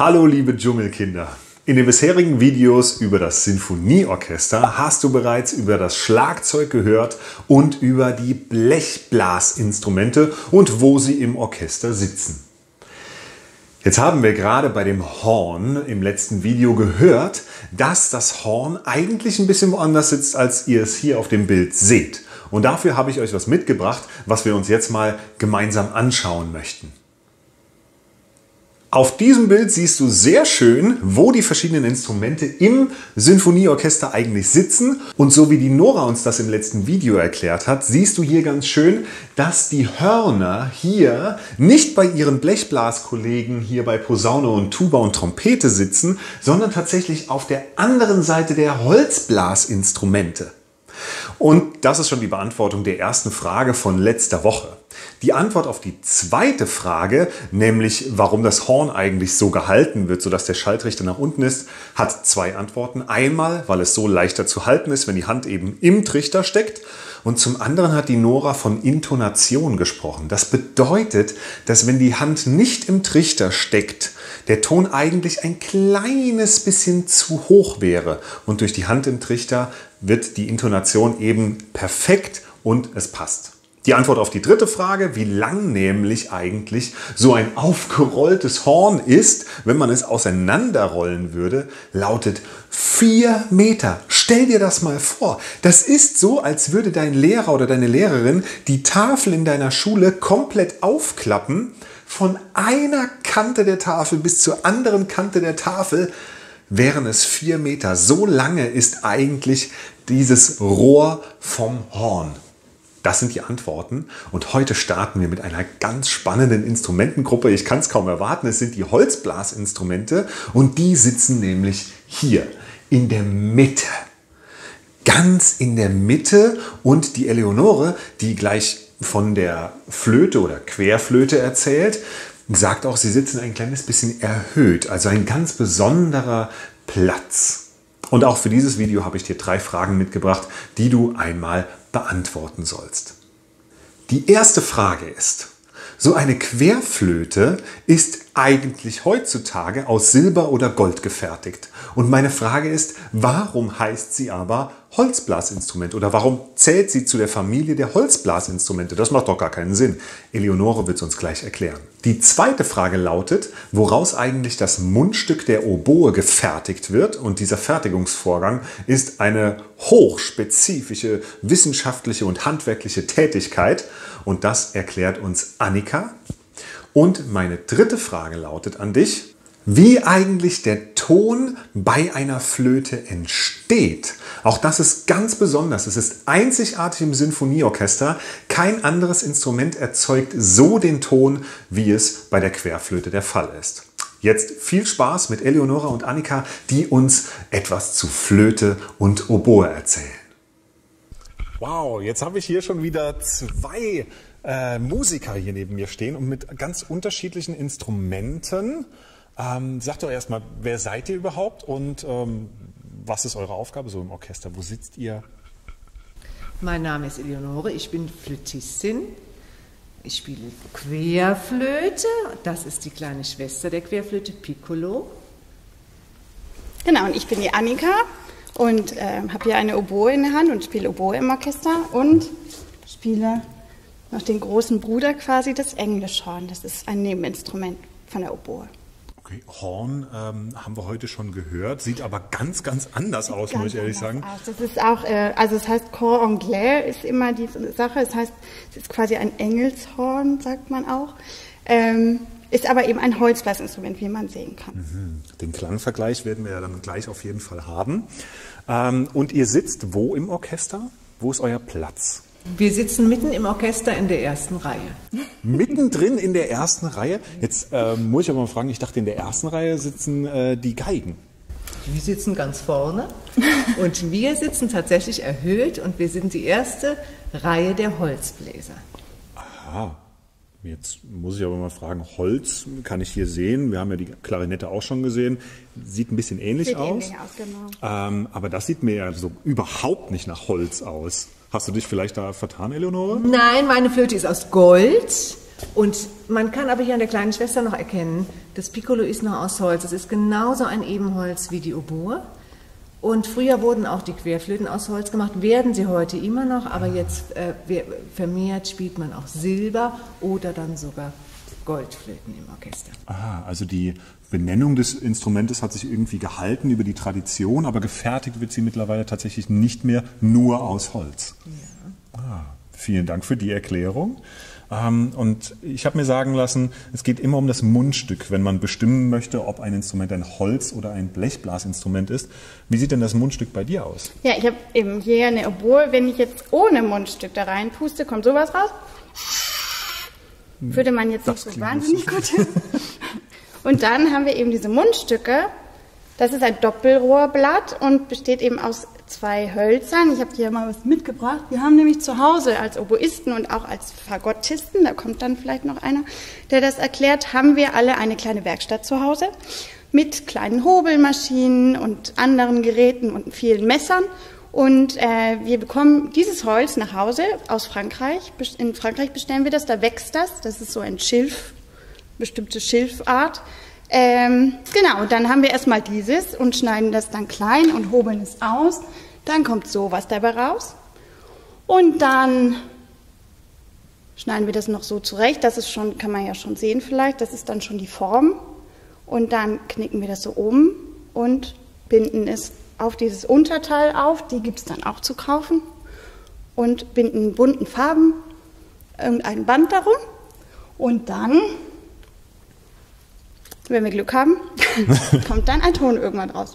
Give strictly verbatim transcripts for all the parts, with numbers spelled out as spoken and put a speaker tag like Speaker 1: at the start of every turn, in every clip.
Speaker 1: Hallo liebe Dschungelkinder! In den bisherigen Videos über das Sinfonieorchester hast du bereits über das Schlagzeug gehört und über die Blechblasinstrumente und wo sie im Orchester sitzen. Jetzt haben wir gerade bei dem Horn im letzten Video gehört, dass das Horn eigentlich ein bisschen woanders sitzt, als ihr es hier auf dem Bild seht. Und dafür habe ich euch was mitgebracht, was wir uns jetzt mal gemeinsam anschauen möchten. Auf diesem Bild siehst du sehr schön, wo die verschiedenen Instrumente im Sinfonieorchester eigentlich sitzen. Und so wie die Nora uns das im letzten Video erklärt hat, siehst du hier ganz schön, dass die Hörner hier nicht bei ihren Blechblaskollegen hier bei Posaune und Tuba und Trompete sitzen, sondern tatsächlich auf der anderen Seite der Holzblasinstrumente. Und das ist schon die Beantwortung der ersten Frage von letzter Woche. Die Antwort auf die zweite Frage, nämlich warum das Horn eigentlich so gehalten wird, sodass der Schalltrichter nach unten ist, hat zwei Antworten. Einmal, weil es so leichter zu halten ist, wenn die Hand eben im Trichter steckt. Und zum anderen hat die Nora von Intonation gesprochen. Das bedeutet, dass wenn die Hand nicht im Trichter steckt, der Ton eigentlich ein kleines bisschen zu hoch wäre. Und durch die Hand im Trichter wird die Intonation eben perfekt und es passt. Die Antwort auf die dritte Frage, wie lang nämlich eigentlich so ein aufgerolltes Horn ist, wenn man es auseinanderrollen würde, lautet vier Meter. Stell dir das mal vor. Das ist so, als würde dein Lehrer oder deine Lehrerin die Tafel in deiner Schule komplett aufklappen. Von einer Kante der Tafel bis zur anderen Kante der Tafel wären es vier Meter. So lange ist eigentlich dieses Rohr vom Horn. Das sind die Antworten und heute starten wir mit einer ganz spannenden Instrumentengruppe. Ich kann es kaum erwarten, es sind die Holzblasinstrumente und die sitzen nämlich hier in der Mitte. Ganz in der Mitte und die Eleonore, die gleich von der Flöte oder Querflöte erzählt, sagt auch, sie sitzen ein kleines bisschen erhöht, also ein ganz besonderer Platz. Und auch für dieses Video habe ich dir drei Fragen mitgebracht, die du einmal beantworten sollst. Die erste Frage ist, so eine Querflöte ist eigentlich heutzutage aus Silber oder Gold gefertigt. Und meine Frage ist, warum heißt sie aber Holzblasinstrument? Oder warum zählt sie zu der Familie der Holzblasinstrumente? Das macht doch gar keinen Sinn. Eleonore wird es uns gleich erklären. Die zweite Frage lautet, woraus eigentlich das Mundstück der Oboe gefertigt wird. Und dieser Fertigungsvorgang ist eine hochspezifische wissenschaftliche und handwerkliche Tätigkeit. Und das erklärt uns Annika. Und meine dritte Frage lautet an dich, wie eigentlich der Ton bei einer Flöte entsteht. Auch das ist ganz besonders. Es ist einzigartig im Sinfonieorchester. Kein anderes Instrument erzeugt so den Ton, wie es bei der Querflöte der Fall ist. Jetzt viel Spaß mit Eleonora und Annika, die uns etwas zu Flöte und Oboe erzählen. Wow, jetzt habe ich hier schon wieder zwei äh, Musiker hier neben mir stehen und mit ganz unterschiedlichen Instrumenten. Ähm, sagt doch erstmal, wer seid ihr überhaupt und ähm, was ist eure Aufgabe so im Orchester? Wo sitzt ihr?
Speaker 2: Mein Name ist Eleonore, ich bin Flötistin. Ich spiele Querflöte, das ist die kleine Schwester der Querflöte, Piccolo.
Speaker 3: Genau, und ich bin die Annika und äh, habe hier eine Oboe in der Hand und spiele Oboe im Orchester und spiele noch den großen Bruder quasi, das Englischhorn. Das ist ein Nebeninstrument von der Oboe.
Speaker 1: Okay, Horn ähm, haben wir heute schon gehört, sieht aber ganz, ganz anders aus,
Speaker 3: Ganz
Speaker 1: muss ich ehrlich sagen.
Speaker 3: aus. Das ist auch, äh, also es heißt Cor Anglais ist immer die Sache, es heißt, es ist quasi ein Engelshorn, sagt man auch, ähm, ist aber eben ein Holzblasinstrument, wie man sehen kann.
Speaker 1: Mhm. Den Klangvergleich werden wir ja dann gleich auf jeden Fall haben. Ähm, und ihr sitzt wo im Orchester? Wo ist euer Platz?
Speaker 2: Wir sitzen mitten im Orchester in der ersten Reihe.
Speaker 1: Mittendrin in der ersten Reihe? Jetzt äh, muss ich aber mal fragen, ich dachte, in der ersten Reihe sitzen äh, die Geigen.
Speaker 2: Wir sitzen ganz vorne und wir sitzen tatsächlich erhöht und wir sind die erste Reihe der Holzbläser.
Speaker 1: Aha. Jetzt muss ich aber mal fragen, Holz kann ich hier sehen. Wir haben ja die Klarinette auch schon gesehen. Sieht ein bisschen ähnlich
Speaker 3: Sieht
Speaker 1: aus.
Speaker 3: ähnlich aus, genau.
Speaker 1: Ähm, aber das sieht mir ja so überhaupt nicht nach Holz aus. Hast du dich vielleicht da vertan, Eleonore?
Speaker 2: Nein, meine Flöte ist aus Gold Und man kann aber hier an der kleinen Schwester noch erkennen, das Piccolo ist noch aus Holz. Es ist genauso ein Ebenholz wie die Oboe. Und früher wurden auch die Querflöten aus Holz gemacht, werden sie heute immer noch, aber jetzt äh, vermehrt spielt man auch Silber oder dann sogar Goldflöten im Orchester.
Speaker 1: Ah, also die Benennung des Instrumentes hat sich irgendwie gehalten über die Tradition, aber gefertigt wird sie mittlerweile tatsächlich nicht mehr nur aus Holz. Ja. Ah, vielen Dank für die Erklärung. Ähm, und ich habe mir sagen lassen, es geht immer um das Mundstück, wenn man bestimmen möchte, ob ein Instrument ein Holz- oder ein Blechblasinstrument ist. Wie sieht denn das Mundstück bei dir aus?
Speaker 3: Ja, ich habe eben hier eine Oboe. Wenn ich jetzt ohne Mundstück da reinpuste, kommt sowas raus. Würde man jetzt nicht so wahnsinnig gut hin. Und dann haben wir eben diese Mundstücke. Das ist ein Doppelrohrblatt und besteht eben aus zwei Hölzern. Ich habe dir mal was mitgebracht. Wir haben nämlich zu Hause als Oboisten und auch als Fagottisten, da kommt dann vielleicht noch einer, der das erklärt, haben wir alle eine kleine Werkstatt zu Hause mit kleinen Hobelmaschinen und anderen Geräten und vielen Messern. Und äh, wir bekommen dieses Holz nach Hause aus Frankreich. In Frankreich bestellen wir das, da wächst das. Das ist so ein Schilf, bestimmte Schilfart. Ähm, genau, dann haben wir erstmal dieses und schneiden das dann klein und hobeln es aus. Dann kommt sowas dabei raus. Und dann schneiden wir das noch so zurecht. Das ist schon, kann man ja schon sehen vielleicht, das ist dann schon die Form. Und dann knicken wir das so um und binden es auf dieses Unterteil auf. Die gibt es dann auch zu kaufen. Und binden in bunten Farben irgendein Band darum. Und dann, wenn wir Glück haben, kommt dann ein Ton irgendwann raus.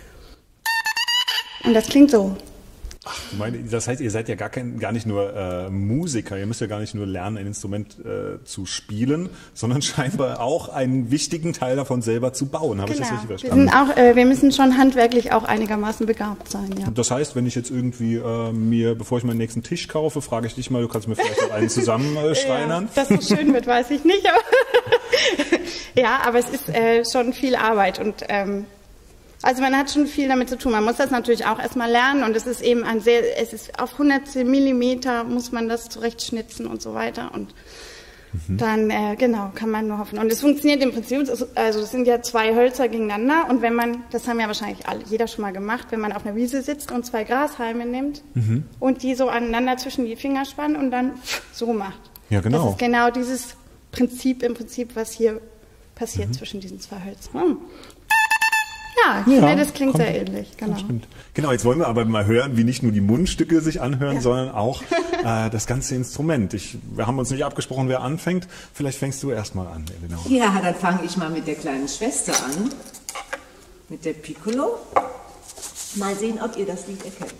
Speaker 3: Und das klingt so.
Speaker 1: Ach, meine, das heißt, ihr seid ja gar, kein, gar nicht nur äh, Musiker, ihr müsst ja gar nicht nur lernen, ein Instrument äh, zu spielen, sondern scheinbar auch einen wichtigen Teil davon selber zu bauen. Habe
Speaker 3: Genau.
Speaker 1: ich das richtig
Speaker 3: Wir,
Speaker 1: verstanden?
Speaker 3: sind auch, äh, wir müssen schon handwerklich auch einigermaßen begabt sein. Ja.
Speaker 1: Und das heißt, wenn ich jetzt irgendwie äh, mir, bevor ich meinen nächsten Tisch kaufe, frage ich dich mal, du kannst mir vielleicht auch einen zusammenschreinern?
Speaker 3: Ja, dass es so schön wird, weiß ich nicht. Aber ja, aber es ist äh, schon viel Arbeit und ähm, also man hat schon viel damit zu tun. Man muss das natürlich auch erstmal lernen und es ist eben ein sehr, es ist auf hundertstel Millimeter muss man das zurechtschnitzen und so weiter und mhm. dann, äh, genau, kann man nur hoffen. Und es funktioniert im Prinzip, also es sind ja zwei Hölzer gegeneinander und wenn man, das haben ja wahrscheinlich alle, jeder schon mal gemacht, wenn man auf einer Wiese sitzt und zwei Grashalme nimmt mhm. und die so aneinander zwischen die Finger spannt und dann so macht.
Speaker 1: Ja, genau.
Speaker 3: Das ist genau dieses Prinzip im Prinzip, was hier passiert mhm. zwischen diesen zwei Hölzern. Hm. Ja, ich
Speaker 1: ja,
Speaker 3: finde, das klingt
Speaker 1: kommt,
Speaker 3: sehr ähnlich. Genau.
Speaker 1: Stimmt. Genau, jetzt wollen wir aber mal hören, wie nicht nur die Mundstücke sich anhören, ja. sondern auch äh, das ganze Instrument. Ich, wir haben uns nicht abgesprochen, wer anfängt. Vielleicht fängst du erst mal an, Eleonore.
Speaker 2: Ja, dann fange ich mal mit der kleinen Schwester an, mit der Piccolo. Mal sehen, ob ihr das Lied erkennt.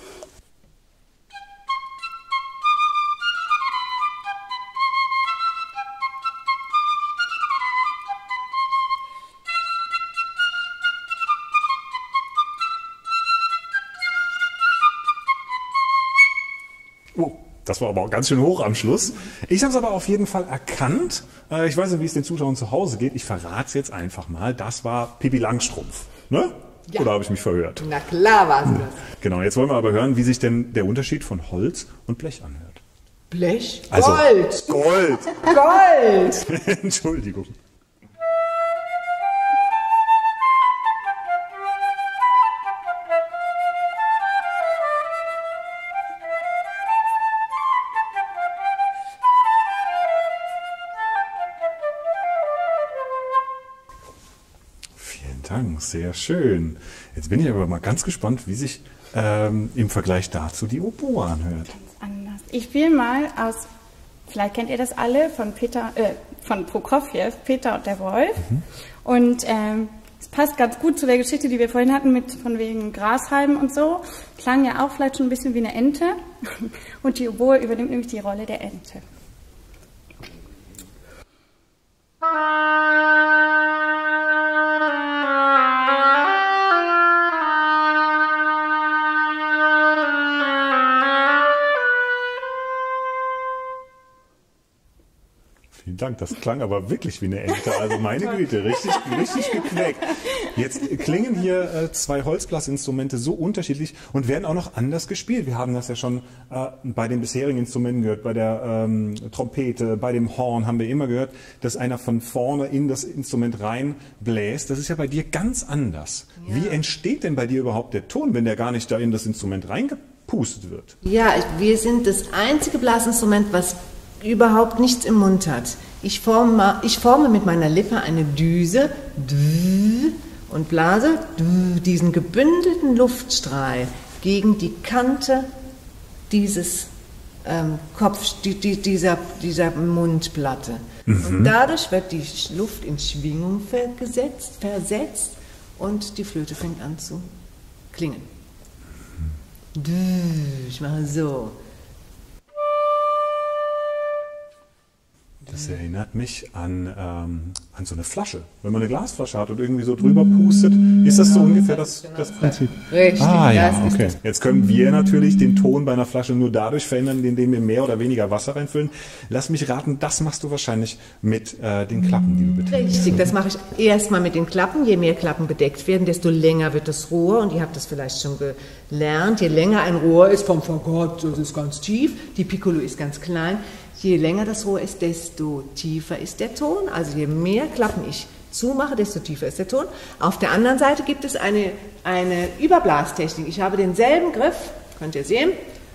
Speaker 1: Oh, das war aber auch ganz schön hoch am Schluss. Ich habe es aber auf jeden Fall erkannt. Ich weiß nicht, wie es den Zuschauern zu Hause geht. Ich verrate es jetzt einfach mal. Das war Pippi Langstrumpf. Ne? Ja. Oder habe ich mich verhört?
Speaker 2: Na klar war es das.
Speaker 1: Genau, jetzt wollen wir aber hören, wie sich denn der Unterschied von Holz und Blech anhört.
Speaker 2: Blech?
Speaker 1: Also,
Speaker 2: Gold!
Speaker 1: Gold!
Speaker 2: Gold!
Speaker 1: Entschuldigung. Sehr schön. Jetzt bin ich aber mal ganz gespannt, wie sich ähm, im Vergleich dazu die Oboe anhört.
Speaker 3: Ganz anders. Ich spiele mal aus, vielleicht kennt ihr das alle, von Peter, äh, von Prokofjew, Peter und der Wolf. Mhm. Und ähm, es passt ganz gut zu der Geschichte, die wir vorhin hatten, mit von wegen Grashalmen und so. Klang ja auch vielleicht schon ein bisschen wie eine Ente. Und die Oboe übernimmt nämlich die Rolle der Ente.
Speaker 1: Dank. Das klang aber wirklich wie eine Ente. Also meine Güte, richtig, richtig gequäkt. Jetzt klingen hier äh, zwei Holzblasinstrumente so unterschiedlich und werden auch noch anders gespielt. Wir haben das ja schon äh, bei den bisherigen Instrumenten gehört, bei der ähm, Trompete, bei dem Horn haben wir immer gehört, dass einer von vorne in das Instrument reinbläst. Das ist ja bei dir ganz anders. Ja. Wie entsteht denn bei dir überhaupt der Ton, wenn der gar nicht da in das Instrument reingepustet wird?
Speaker 2: Ja, wir sind das einzige Blasinstrument, was überhaupt nichts im Mund hat. Ich forme, ich forme mit meiner Lippe eine Düse und blase diesen gebündelten Luftstrahl gegen die Kante dieses ähm, Kopf, die, die, dieser, dieser Mundplatte. Mhm. Und dadurch wird die Luft in Schwingung versetzt, versetzt und die Flöte fängt an zu klingen. Ich mache so.
Speaker 1: Das erinnert mich an, ähm, an so eine Flasche. Wenn man eine Glasflasche hat und irgendwie so drüber pustet, ist das so ungefähr das, das Prinzip?
Speaker 2: Richtig.
Speaker 1: Ah ja, okay. Jetzt können wir natürlich den Ton bei einer Flasche nur dadurch verändern, indem wir mehr oder weniger Wasser reinfüllen. Lass mich raten, das machst du wahrscheinlich mit äh, den Klappen, die du betätigst.
Speaker 2: Richtig, das mache ich erstmal mit den Klappen. Je mehr Klappen bedeckt werden, desto länger wird das Rohr. Und ihr habt das vielleicht schon gelernt. Je länger ein Rohr ist, vom Fagott, das ist ganz tief, die Piccolo ist ganz klein. Je länger das Rohr ist, desto tiefer ist der Ton. Also je mehr Klappen ich zumache, desto tiefer ist der Ton. Auf der anderen Seite gibt es eine, eine Überblastechnik. Ich habe denselben Griff, könnt ihr sehen.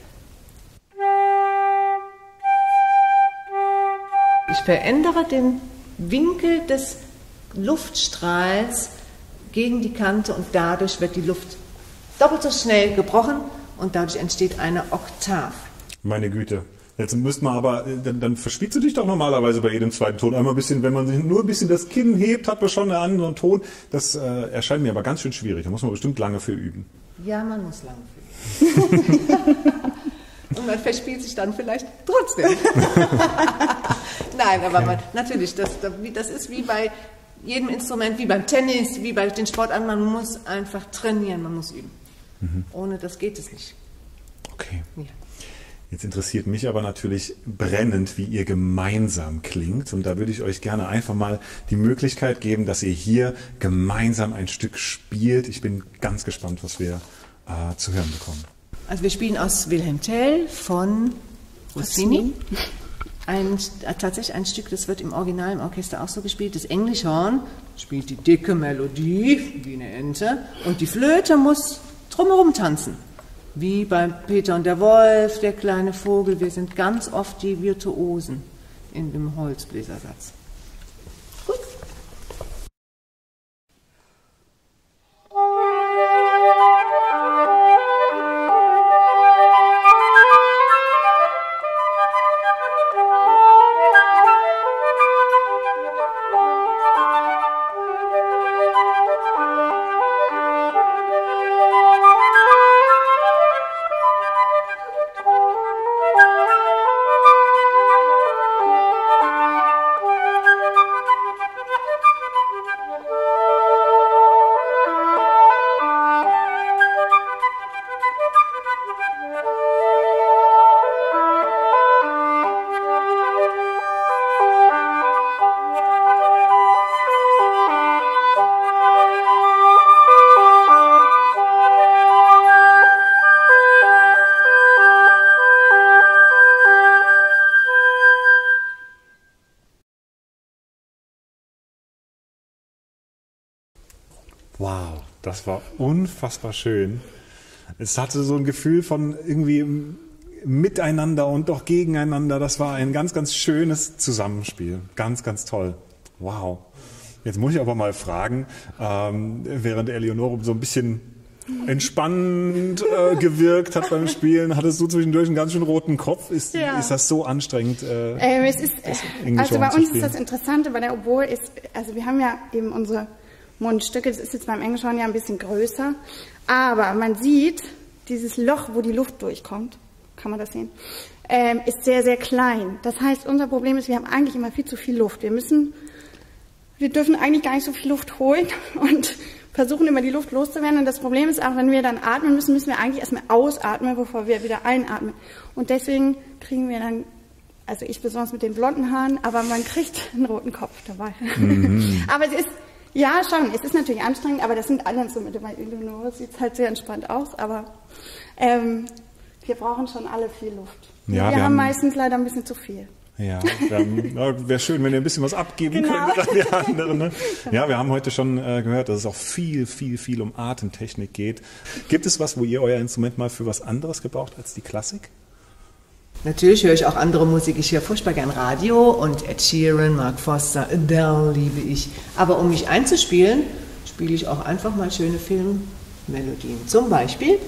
Speaker 2: Ich verändere den Winkel des Luftstrahls gegen die Kante und dadurch wird die Luft doppelt so schnell gebrochen und dadurch entsteht eine Oktav.
Speaker 1: Meine Güte. Jetzt müsste man aber, dann, dann verspielst du dich doch normalerweise bei jedem zweiten Ton. Einmal ein bisschen, wenn man sich nur ein bisschen das Kinn hebt, hat man schon einen anderen Ton. Das äh, erscheint mir aber ganz schön schwierig. Da muss man bestimmt lange für üben.
Speaker 2: Ja, man muss lange für üben. Und man verspielt sich dann vielleicht trotzdem. Nein, aber man, natürlich, das, das ist wie bei jedem Instrument, wie beim Tennis, wie bei den Sportarten. Man muss einfach trainieren, man muss üben. Mhm. Ohne das geht es nicht.
Speaker 1: Okay.
Speaker 2: Ja.
Speaker 1: Jetzt interessiert mich aber natürlich brennend, wie ihr gemeinsam klingt. Und da würde ich euch gerne einfach mal die Möglichkeit geben, dass ihr hier gemeinsam ein Stück spielt. Ich bin ganz gespannt, was wir äh, zu hören bekommen.
Speaker 2: Also wir spielen aus Wilhelm Tell von Rossini. Ein, tatsächlich ein Stück, das wird im Original im Orchester auch so gespielt. Das Englischhorn spielt die dicke Melodie, wie eine Ente. Und die Flöte muss drumherum tanzen. Wie bei Peter und der Wolf, der kleine Vogel. Wir sind ganz oft die Virtuosen in dem Holzbläsersatz. Gut.
Speaker 1: Wow, das war unfassbar schön. Es hatte so ein Gefühl von irgendwie miteinander und doch gegeneinander. Das war ein ganz, ganz schönes Zusammenspiel. Ganz, ganz toll. Wow. Jetzt muss ich aber mal fragen, ähm, während Eleonore so ein bisschen entspannend äh, gewirkt hat beim Spielen, hattest du zwischendurch einen ganz schön roten Kopf. Ist,
Speaker 3: ja.
Speaker 1: ist das so anstrengend? Äh,
Speaker 3: ähm, es ist, also bei uns ist das Interessante, bei der Oboe ist, also wir haben ja eben unsere Mundstücke, das ist jetzt beim Englischhorn ja ein bisschen größer, aber man sieht, dieses Loch, wo die Luft durchkommt, kann man das sehen, ähm, ist sehr, sehr klein. Das heißt, unser Problem ist, wir haben eigentlich immer viel zu viel Luft. Wir müssen, wir dürfen eigentlich gar nicht so viel Luft holen und versuchen immer die Luft loszuwerden. Und das Problem ist auch, wenn wir dann atmen müssen, müssen wir eigentlich erstmal ausatmen, bevor wir wieder einatmen. Und deswegen kriegen wir dann Also ich besonders mit den blonden Haaren, aber man kriegt einen roten Kopf dabei. Mhm. Aber es ist, ja schon, es ist natürlich anstrengend, aber das sind alle Instrumente. Bei Eleonore sieht es halt sehr entspannt aus, aber ähm, wir brauchen schon alle viel Luft. Ja, wir, wir haben, haben meistens leider ein bisschen zu viel.
Speaker 1: Ja, wäre schön, wenn ihr ein bisschen was abgeben
Speaker 3: genau.
Speaker 1: könntet an die anderen. Ne? Ja, wir haben heute schon äh, gehört, dass es auch viel, viel, viel um Atemtechnik geht. Gibt es was, wo ihr euer Instrument mal für was anderes gebraucht als die Klassik?
Speaker 2: Natürlich höre ich auch andere Musik. Ich höre furchtbar gern Radio und Ed Sheeran, Mark Foster, Adele liebe ich. Aber um mich einzuspielen, spiele ich auch einfach mal schöne Filmmelodien. Zum Beispiel...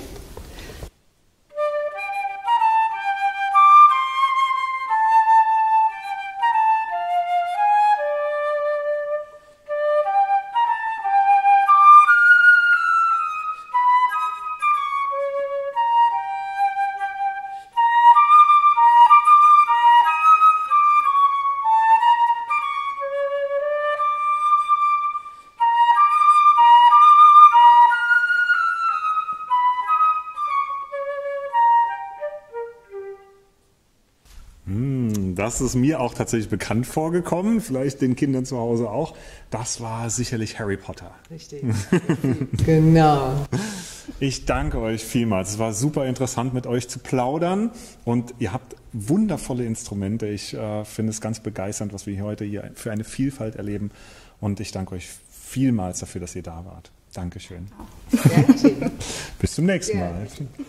Speaker 1: Das ist mir auch tatsächlich bekannt vorgekommen, vielleicht den Kindern zu Hause auch. Das war sicherlich Harry Potter.
Speaker 2: Richtig. Genau.
Speaker 1: Ich danke euch vielmals. Es war super interessant, mit euch zu plaudern. Und ihr habt wundervolle Instrumente. Ich äh, finde es ganz begeisternd, was wir heute hier für eine Vielfalt erleben. Und ich danke euch vielmals dafür, dass ihr da wart. Dankeschön.
Speaker 2: Dankeschön.
Speaker 1: Bis zum nächsten Mal.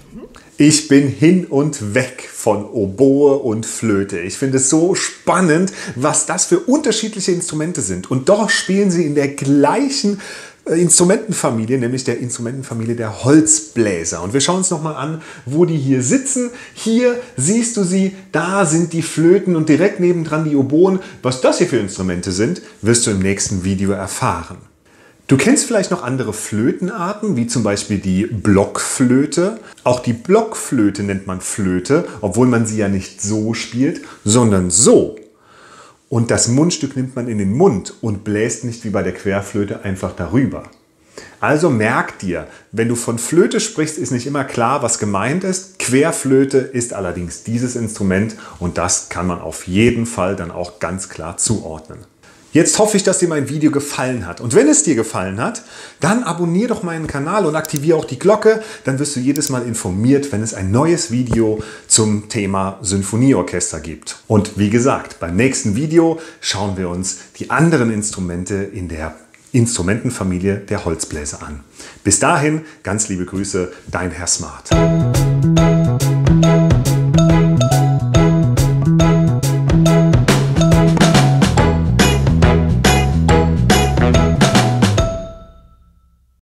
Speaker 4: Ich bin hin und weg von Oboe und Flöte. Ich finde es so spannend, was das für unterschiedliche Instrumente sind. Und doch spielen sie in der gleichen Instrumentenfamilie, nämlich der Instrumentenfamilie der Holzbläser. Und wir schauen uns nochmal an, wo die hier sitzen. Hier siehst du sie, da sind die Flöten und direkt nebendran die Oboen. Was das hier für Instrumente sind, wirst du im nächsten Video erfahren. Du kennst vielleicht noch andere Flötenarten, wie zum Beispiel die Blockflöte. Auch die Blockflöte nennt man Flöte, obwohl man sie ja nicht so spielt, sondern so. Und das Mundstück nimmt man in den Mund und bläst nicht wie bei der Querflöte einfach darüber. Also merk dir, wenn du von Flöte sprichst, ist nicht immer klar, was gemeint ist. Querflöte ist allerdings dieses Instrument und das kann man auf jeden Fall dann auch ganz klar zuordnen. Jetzt hoffe ich, dass dir mein Video gefallen hat. Und wenn es dir gefallen hat, dann abonniere doch meinen Kanal und aktiviere auch die Glocke. Dann wirst du jedes Mal informiert, wenn es ein neues Video zum Thema Sinfonieorchester gibt. Und wie gesagt, beim nächsten Video schauen wir uns die anderen Instrumente in der Instrumentenfamilie der Holzbläser an. Bis dahin, ganz liebe Grüße, dein Herr Smart.